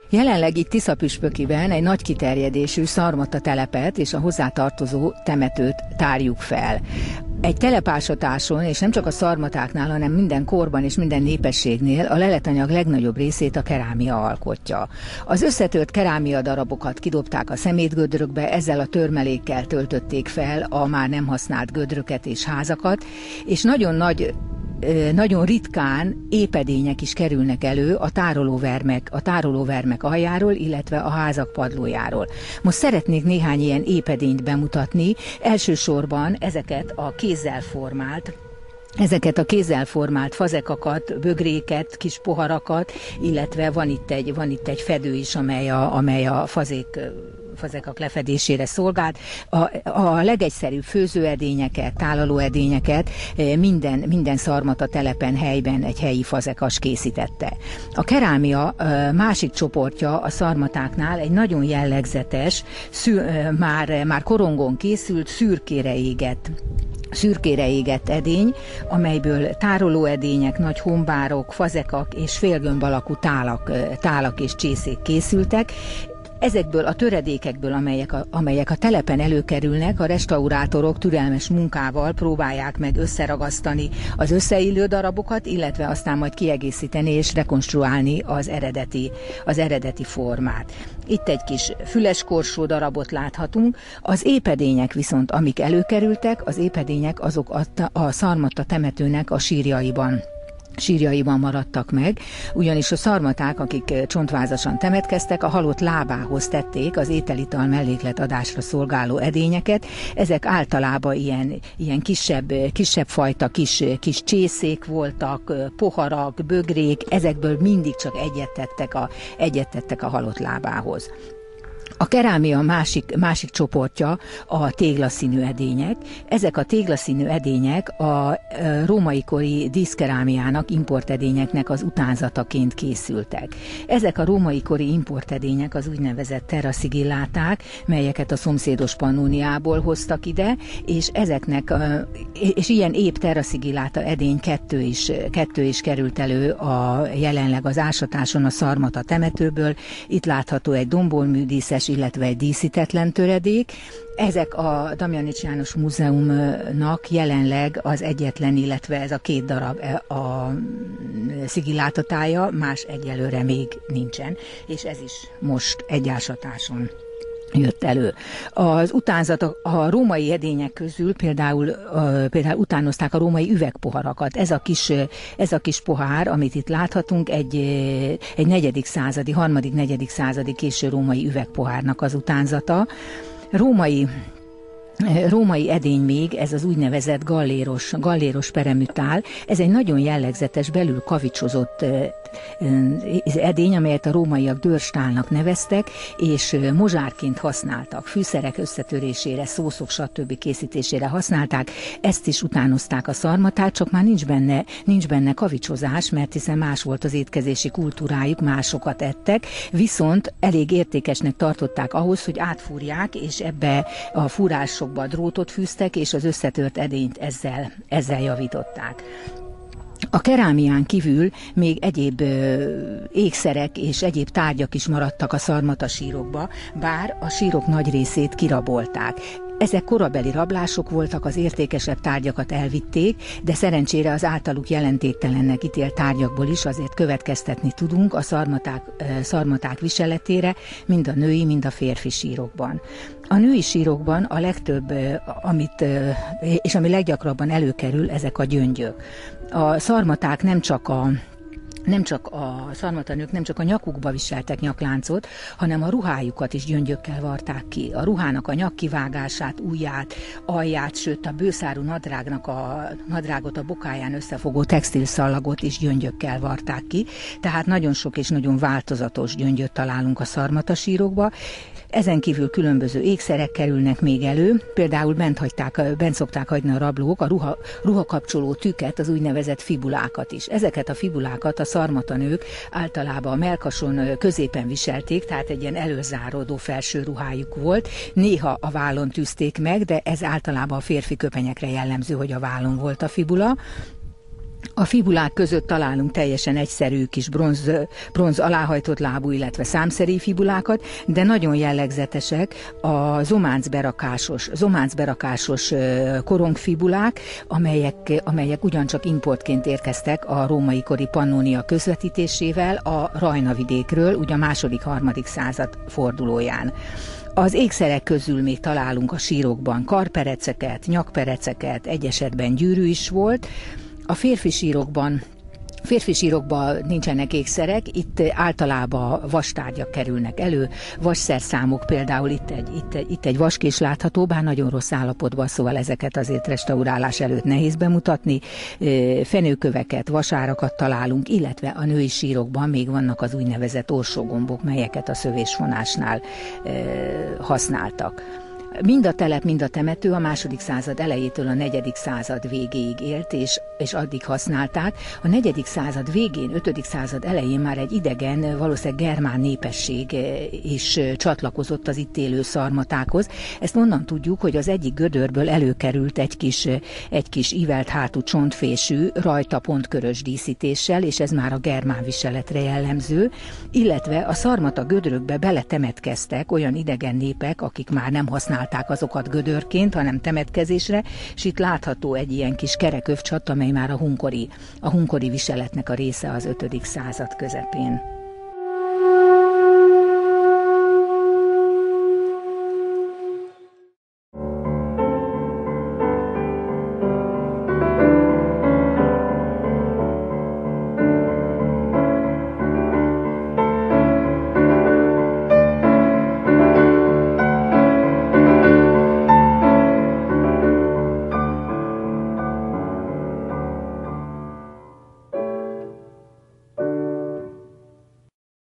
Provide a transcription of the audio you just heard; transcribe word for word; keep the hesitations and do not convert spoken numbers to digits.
Jelenleg itt Tiszapüspökiben egy nagy kiterjedésű szarmata telepet és a hozzátartozó temetőt tárjuk fel. Egy telepásatáson, és nem csak a szarmatáknál, hanem minden korban és minden népességnél a leletanyag legnagyobb részét a kerámia alkotja. Az összetört kerámia darabokat kidobták a szemétgödrökbe, ezzel a törmelékkel töltötték fel a már nem használt gödröket és házakat, és nagyon nagy nagyon ritkán épedények is kerülnek elő a tárolóvermek, a tárolóvermek aljáról, illetve a házak padlójáról. Most szeretnék néhány ilyen épedényt bemutatni, elsősorban ezeket a kézzel formált, Ezeket a kézzel formált fazekakat, bögréket, kis poharakat, illetve van itt egy, van itt egy fedő is, amely a, amely a fazék fazekak lefedésére szolgált. A, a legegyszerűbb főzőedényeket, tálalóedényeket minden, minden szarmata telepen, helyben egy helyi fazekas készítette. A kerámia másik csoportja a szarmatáknál egy nagyon jellegzetes, szű, már, már korongon készült, szürkére égett szürkére égett edény, amelyből tárolóedények, nagy hombárok, fazekak és félgömb alakú tálak, tálak és csészék készültek. Ezekből a töredékekből, amelyek a, amelyek a telepen előkerülnek, a restaurátorok türelmes munkával próbálják meg összeragasztani az összeillő darabokat, illetve aztán majd kiegészíteni és rekonstruálni az eredeti, az eredeti formát. Itt egy kis füleskorsó darabot láthatunk. Az épedények viszont, amik előkerültek, az épedények azok a, a szarmata temetőnek a sírjaiban. sírjaiban maradtak meg, ugyanis a szarmaták, akik csontvázasan temetkeztek, a halott lábához tették az ételital melléklet adásra szolgáló edényeket. Ezek általában ilyen, ilyen kisebb, kisebb fajta kis, kis csészék voltak, poharak, bögrék, ezekből mindig csak egyet tettek a, egyet tettek a halott lábához. A kerámia másik, másik csoportja a téglaszínű edények. Ezek a téglaszínű edények a római kori díszkerámiának, importedényeknek az utánzataként készültek. Ezek a római kori importedények az úgynevezett terraszigilláták, melyeket a szomszédos Pannóniából hoztak ide, és ezeknek, és ilyen épp terraszigilláta edény kettő is, kettő is került elő a, jelenleg az ásatáson a szarmata temetőből. Itt látható egy dombolmű díszes, illetve egy díszítetlen töredék. Ezek a Damjanics János Múzeumnak jelenleg az egyetlen, illetve ez a két darab a szigillátatája, más egyelőre még nincsen, és ez is most egy ásatáson jött elő. Az utánzatok a római edények közül például, uh, például utánozták a római üvegpoharakat. Ez a kis, ez a kis pohár, amit itt láthatunk, egy, egy negyedik századi, harmadik, negyedik századi késő római üvegpohárnak az utánzata. Római Római edény még, ez az úgynevezett galléros, galléros peremütál, ez egy nagyon jellegzetes, belül kavicsozott edény, amelyet a rómaiak dörstálnak neveztek, és mozsárként használtak, fűszerek összetörésére, szószok, stb. Készítésére használták, ezt is utánozták a szarmatát, csak már nincs benne, nincs benne kavicsozás, mert hiszen más volt az étkezési kultúrájuk, másokat ettek, viszont elég értékesnek tartották ahhoz, hogy átfúrják, és ebbe a fúrásokba drótot fűztek, és az összetört edényt ezzel, ezzel javították. A kerámián kívül még egyéb ö, ékszerek és egyéb tárgyak is maradtak a szarmata sírokba, bár a sírok nagy részét kirabolták. Ezek korabeli rablások voltak, az értékesebb tárgyakat elvitték, de szerencsére az általuk jelentéktelennek ítélt tárgyakból is azért következtetni tudunk a szarmaták, szarmaták viseletére, mind a női, mind a férfi sírokban. A női sírokban a legtöbb, amit, és ami leggyakrabban előkerül, ezek a gyöngyök. A szarmaták nem csak a Nem csak a szarmatanők nem csak a nyakukba viseltek nyakláncot, hanem a ruhájukat is gyöngyökkel varták ki. A ruhának a nyakkivágását, ujját, alját, sőt a bőszárú nadrágnak a nadrágot a bokáján összefogó textilszallagot is gyöngyökkel varták ki. Tehát nagyon sok és nagyon változatos gyöngyöt találunk a szarmatasírokba. Ezen kívül különböző ékszerek kerülnek még elő, például bent, hagyták, bent szokták hagyni a rablók a ruha, ruhakapcsoló tüket, az úgynevezett fibulákat is. Ezeket a fibulákat a szarmatanők általában a mellkason középen viselték, tehát egy ilyen előzáródó felső ruhájuk volt. Néha a vállon tűzték meg, de ez általában a férfi köpenyekre jellemző, hogy a vállon volt a fibula. A fibulák között találunk teljesen egyszerű kis bronz, bronz aláhajtott lábú, illetve számszerű fibulákat, de nagyon jellegzetesek a zománcberakásos, zománcberakásos korongfibulák, amelyek, amelyek ugyancsak importként érkeztek a római kori Pannonia közvetítésével a Rajna-vidékről, ugye a második-harmadik század fordulóján. Az ékszerek közül még találunk a sírokban karpereceket, nyakpereceket, egy esetben gyűrű is volt. A férfi sírokban, férfi sírokban nincsenek ékszerek, itt általában vastárgyak kerülnek elő, vasszerszámok, például itt egy, itt, egy, itt egy vaskés látható, bár nagyon rossz állapotban, szóval ezeket azért restaurálás előtt nehéz bemutatni. Fenőköveket, vasárakat találunk, illetve a női sírokban még vannak az úgynevezett orsógombok, melyeket a szövésfonásnál használtak. Mind a telep, mind a temető a második század elejétől a negyedik század végéig élt, és, és addig használták. A negyedik század végén, ötödik század elején már egy idegen, valószínűleg germán népesség is csatlakozott az itt élő szarmatákhoz. Ezt onnan tudjuk, hogy az egyik gödörből előkerült egy kis, egy kis ívelt hátú csontfésű, rajta pontkörös díszítéssel, és ez már a germán viseletre jellemző, illetve a szarmata gödrökbe beletemetkeztek olyan idegen népek, akik már nem használták azokat gödörként, hanem temetkezésre, és itt látható egy ilyen kis kerekövcsat, amely már a hunkori, a hunkori viseletnek a része az ötödik század közepén.